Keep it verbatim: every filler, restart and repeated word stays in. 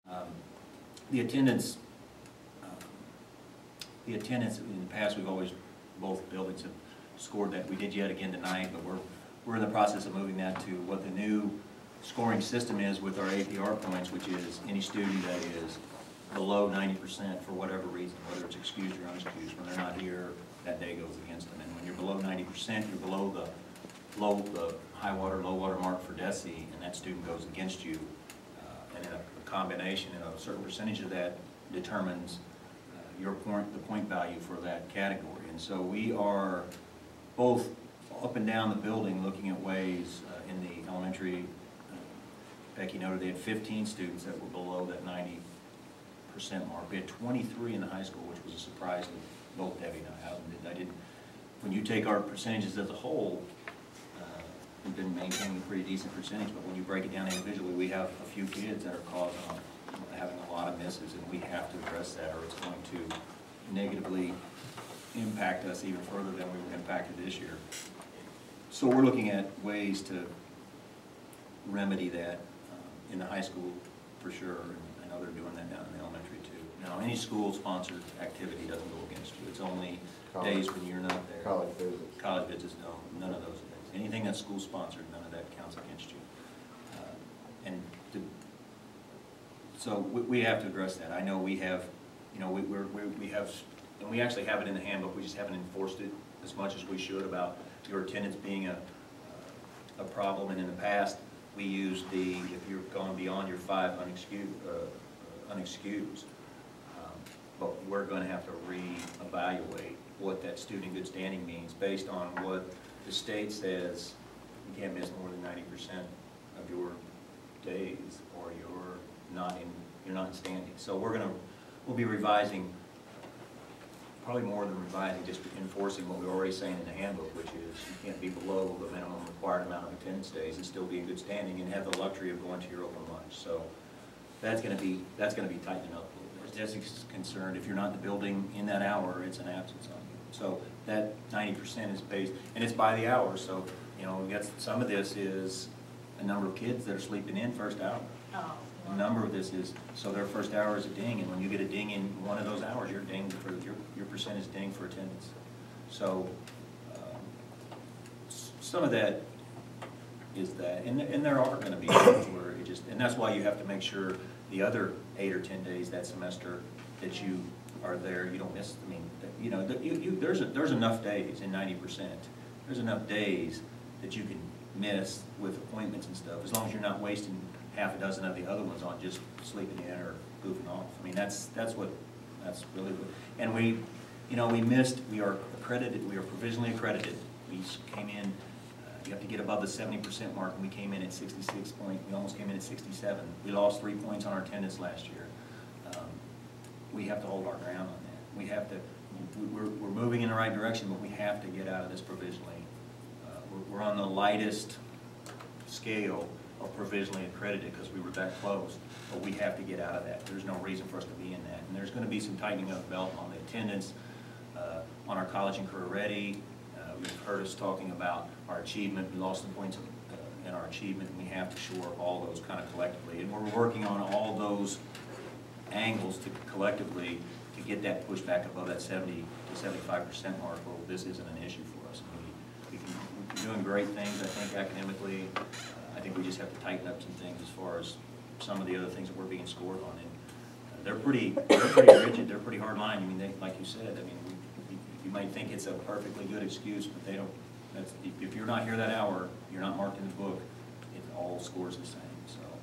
Um, the attendance, uh, the attendance in the past, we've always, both buildings have scored that. We did yet again tonight, but we're we're in the process of moving that to what the new scoring system is with our A P R points, which is any student that is below ninety percent for whatever reason, whether it's excused or unexcused. When they're not here, that day goes against them. And when you're below ninety percent, you're below the low, the high water, low water mark for DESE, and that student goes against you. Uh, and then a, a combination, and a certain percentage of that determines uh, your point, the point value for that category. And so we are both up and down the building looking at ways uh, in the elementary. Uh, Becky noted they had fifteen students that were below that ninety percent mark. We had twenty-three in the high school, which was a surprise to both Debbie and I. I didn't. When you take our percentages as a whole, uh, we've been maintaining a pretty decent percentage. But when you break it down individually, we have a few kids that are causing having a lot of misses, and we have to address that, or it's going to negatively impact us even further than we were impacted this year. So we're looking at ways to remedy that um, in the high school for sure, and I know they're doing that down in the elementary too. Now, any school-sponsored activity doesn't go against you. It's only college, days when you're not there. College visits. College visits, no, none of those things. Anything that's school-sponsored, none of that counts against you. Uh, and to, so we, we have to address that. I know we have, you know, we we're, we we have, and we actually have it in the handbook. We just haven't enforced it as much as we should about your attendance being a a problem. And in the past, we used the, if you're going beyond your five unexcused, uh, unexcused um, but we're going to have to re-evaluate what that student in good standing means based on what the state says. You can't miss more than ninety percent of your days, or you're not in you're not in standing. So we're going to we'll be revising. Probably more than revising, just enforcing what we're already saying in the handbook, which is you can't be below the minimum required amount of attendance days and still be in good standing and have the luxury of going to your open lunch. So that's going to be that's going to be tightened up a little bit. As Jessica's concerned, if you're not in the building in that hour, it's an absence on you. So that ninety percent is based, and it's by the hour. So you know, we got some of this is a number of kids that are sleeping in first hour. Oh. A number of this is, so their first hour is a ding, and when you get a ding in one of those hours, you're dinged for, your, your percent is dinged for attendance. So, um, some of that is that, and, and there are going to be times where it just, and that's why you have to make sure the other eight or ten days that semester that you are there, you don't miss, I mean, you know, you, you, there's, a, there's enough days in ninety percent, there's enough days that you can miss with appointments and stuff, as long as you're not wasting half a dozen of the other ones on just sleeping in or goofing off. I mean, that's that's what that's really good. And we, you know, we missed. We are accredited. We are provisionally accredited. We came in. Uh, you have to get above the seventy percent mark, and we came in at sixty-six point. We almost came in at sixty-seven. We lost three points on our attendance last year. Um, we have to hold our ground on that. We have to. We're we're moving in the right direction, but we have to get out of this provisionally. Uh, we're, we're on the lightest scale of provisionally accredited because we were that close, but we have to get out of that. There's no reason for us to be in that. And there's going to be some tightening of the belt on the attendance, uh, on our college and career ready. Uh, you've heard us talking about our achievement. We lost some points uh, in our achievement, and we have to shore all those kind of collectively. And we're working on all those angles to collectively to get that push back above that seventy to seventy-five percent mark. Well, this isn't an issue for us. We, we can, we're doing great things, I think, academically. I think we just have to tighten up some things as far as some of the other things that we're being scored on. And uh, they're pretty, they're pretty rigid. They're pretty hard line. I mean, they, like you said, I mean, we, you, you might think it's a perfectly good excuse, but they don't. That's if you're not here that hour, you're not marked in the book. It all scores the same. So.